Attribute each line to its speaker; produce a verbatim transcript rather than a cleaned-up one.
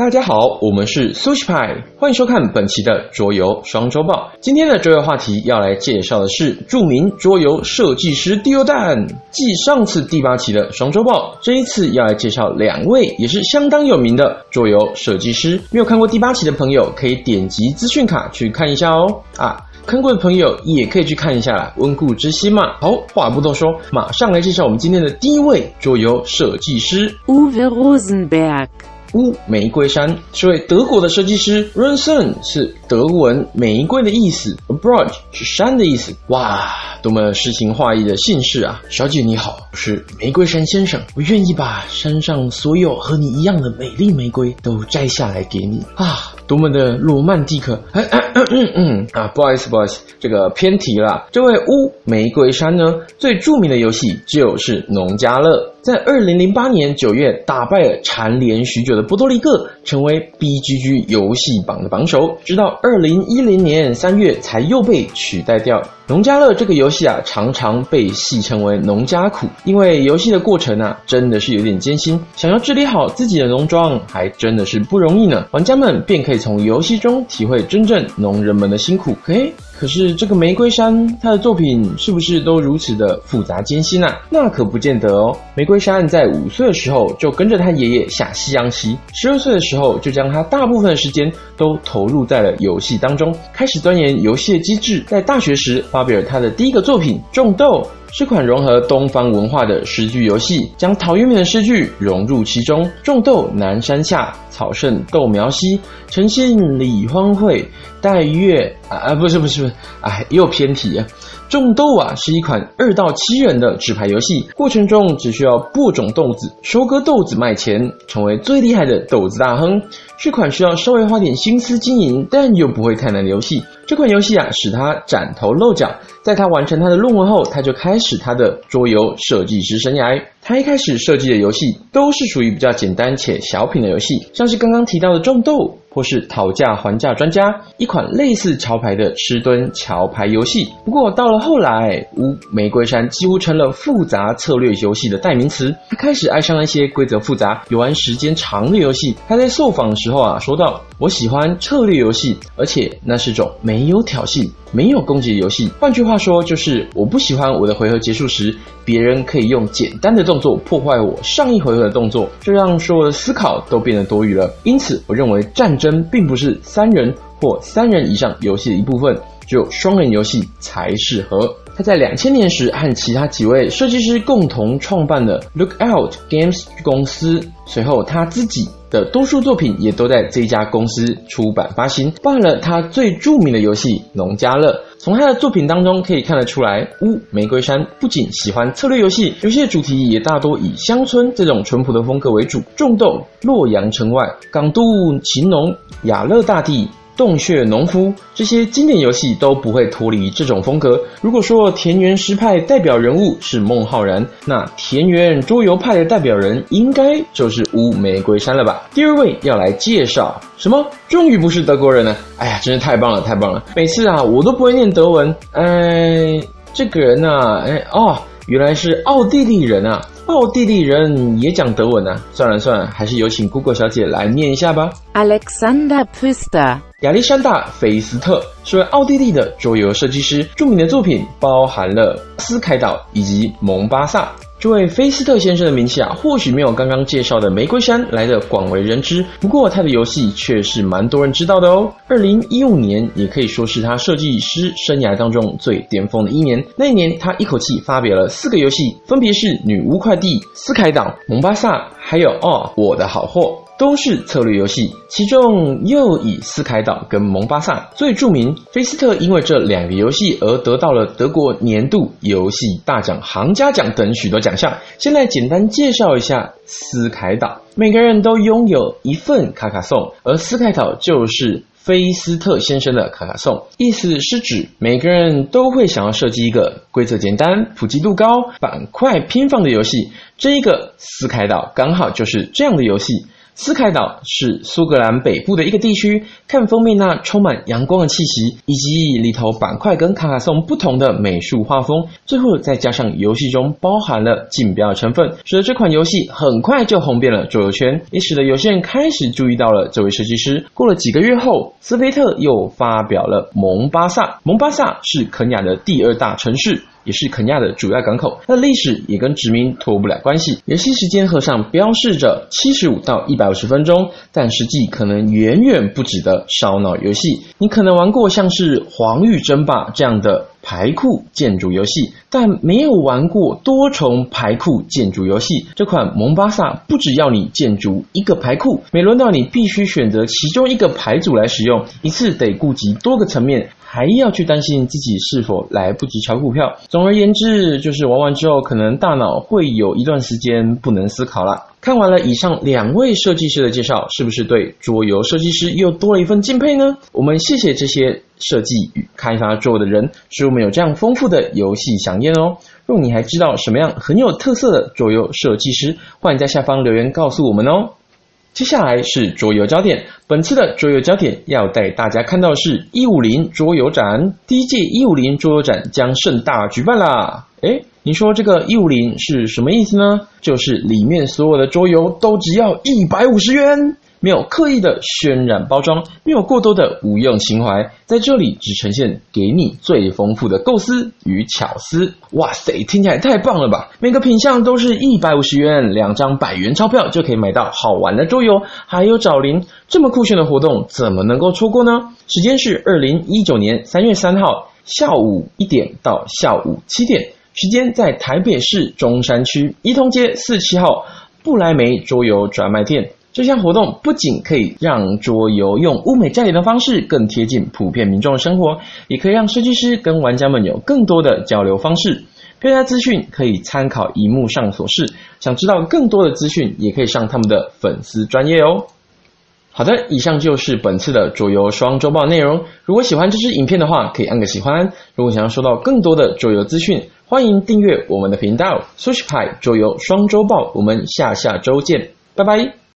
Speaker 1: 大家好，我们是 Sushi Pie， 欢迎收看本期的桌游双周报。今天的桌游话题要来介绍的是著名桌游设计师第二弹。继上次第八期的双周报，这一次要来介绍两位也是相当有名的桌游设计师。没有看过第八期的朋友，可以点击资讯卡去看一下哦。啊，看过的朋友也可以去看一下啦，温故知新嘛。好，话不多说，马上来介绍我们今天的第一位桌游设计师
Speaker 2: Uwe Rosenberg。
Speaker 1: 乌玫瑰山是位德国的设计师 Rosen 是德文玫瑰的意思 Berg 是山的意思。哇，多么诗情画意的姓氏啊！小姐你好，我是玫瑰山先生，我愿意把山上所有和你一样的美丽玫瑰都摘下来给你啊！多么的罗曼蒂克！嗯嗯嗯嗯啊，不好意思不好意思，这个偏题啦。这位乌玫瑰山呢，最著名的游戏就是农家乐。在二零零八年九月打败了蝉联许久的波多黎各，成为 B G G 游戏榜的榜首，直到二零一零年三月才又被取代掉。农家乐这个游戏啊，常常被戏称为农家苦，因为游戏的过程啊，真的是有点艰辛，想要治理好自己的农庄，还真的是不容易呢。玩家们便可以从游戏中体会真正农人们的辛苦。嘿，可是这个玫瑰山，他的作品是不是都如此的复杂艰辛啊？那可不见得哦。玫瑰山在五岁的时候就跟着他爷爷下西洋棋，十二岁的时候就将他大部分的时间都投入在了游戏当中，开始钻研游戏的机制。在大学时发表了他的第一个作品《种豆》，是款融合东方文化的诗句游戏，将陶渊明的诗句融入其中。种豆南山下，草盛豆苗稀。晨兴理荒秽，待月啊啊不是不是不是，哎又偏题啊。种豆啊是一款二到七人的纸牌游戏，过程中只需要播种豆子、收割豆子卖钱，成为最厉害的豆子大亨。是款需要稍微花点心思经营，但又不会太难的游戏。这款游戏啊，使他崭头露角。在他完成他的论文后，他就开始他的桌游设计师生涯。他一开始设计的游戏都是属于比较简单且小品的游戏，像是刚刚提到的种豆，或是讨价还价专家，一款类似桥牌的吃墩桥牌游戏。不过到了后来，乌玫瑰山几乎成了复杂策略游戏的代名词。他开始爱上了一些规则复杂、游玩时间长的游戏。他在受访的时候啊，说到：“我喜欢策略游戏，而且那是种没有挑衅、没有攻击的游戏。换句话说，就是我不喜欢我的回合结束时，别人可以用简单的动作破坏我上一回合的动作，这让所有的思考都变得多余了。因此，我认为战争并不是三人或三人以上游戏的一部分，只有双人游戏才适合。”他在两千年时和其他几位设计师共同创办了 Lookout Games 公司，随后他自己的多数作品也都在这家公司出版发行，包含了他最著名的游戏《农家乐》。从他的作品当中可以看得出来，乌玫瑰山不仅喜欢策略游戏，游戏的主题也大多以乡村这种淳朴的风格为主，种豆、洛阳城外、港都勤农、雅乐大地、洞穴农夫，这些经典游戏都不会脱离这种风格。如果说田园诗派代表人物是孟浩然，那田园桌游派的代表人应该就是乌玫瑰山了吧。第二位要来介绍什么？终于不是德国人了！哎呀，真是太棒了，太棒了！每次啊，我都不会念德文。哎，这个人啊，哎哦，原来是奥地利人啊！奥地利人也讲德文啊！算了算了，还是有请 Google 小姐来念一下吧。
Speaker 2: Alexander Pfister，
Speaker 1: 亚历山大·菲斯特是位奥地利的桌游设计师，著名的作品包含了斯凯岛以及蒙巴萨。这位菲斯特先生的名气啊，或许没有刚刚介绍的玫瑰山来的广为人知，不过他的游戏却是蛮多人知道的哦。二零一五年也可以说是他设计师生涯当中最巅峰的一年。那一年他一口气发表了四个游戏，分别是女巫快递、斯凯岛、蒙巴萨，还有哦我的好货。都是策略游戏，其中又以斯凯岛跟蒙巴萨最著名。菲斯特因为这两个游戏而得到了德国年度游戏大奖、行家奖等许多奖项。先来简单介绍一下斯凯岛。每个人都拥有一份卡卡颂，而斯凯岛就是菲斯特先生的卡卡颂，意思是指每个人都会想要设计一个规则简单、普及度高、板块拼放的游戏。这一个斯凯岛刚好就是这样的游戏。 斯凯岛是苏格兰北部的一个地区，看封面那充满阳光的气息，以及里头板块跟卡卡颂不同的美术画风，最后再加上游戏中包含了竞标的成分，使得这款游戏很快就红遍了桌游圈，也使得有些人开始注意到了这位设计师。过了几个月后，斯菲特又发表了蒙巴萨。蒙巴萨是肯亚的第二大城市，也是肯亚的主要港口，它的历史也跟殖民脱不了关系。游戏时间盒上标示着七十五到一百五十分钟，但实际可能远远不止的烧脑游戏。你可能玩过像是黄域争霸这样的牌库建筑游戏，但没有玩过多重牌库建筑游戏。这款蒙巴萨不只要你建筑一个牌库，每轮到你必须选择其中一个牌组来使用，一次得顾及多个层面，还要去担心自己是否来不及炒股票。总而言之，就是玩完之后可能大脑会有一段时间不能思考了。看完了以上两位设计师的介绍，是不是对桌游设计师又多了一份敬佩呢？我们谢谢这些设计与开发桌游的人，使我们有这样丰富的游戏飨宴哦。若你还知道什么样很有特色的桌游设计师，欢迎在下方留言告诉我们哦。接下来是桌游焦点，本次的桌游焦点要带大家看到的是一五零桌游展。第一届一五零桌游展将盛大举办啦！诶，你说这个一五零是什么意思呢？就是里面所有的桌游都只要一百五十元，没有刻意的渲染包装，没有过多的无用情怀，在这里只呈现给你最丰富的构思与巧思。哇塞，听起来太棒了吧！每个品项都是一百五十元，两张百元钞票就可以买到好玩的桌游，还有找零，这么酷炫的活动怎么能够错过呢？时间是二零一九年三月三号下午一点到下午七点，时间在台北市中山区一通街四十七号布莱梅桌游专卖店。这项活动不仅可以让桌游用物美价廉的方式更贴近普遍民众的生活，也可以让设计师跟玩家们有更多的交流方式。票价资讯可以参考荧幕上所示，想知道更多的资讯也可以上他们的粉丝专页哦。好的，以上就是本次的桌游双周报内容。如果喜欢这支影片的话，可以按个喜欢。如果想要收到更多的桌游资讯，欢迎订阅我们的频道 Switch 派桌游双周报。我们下下周见，拜拜。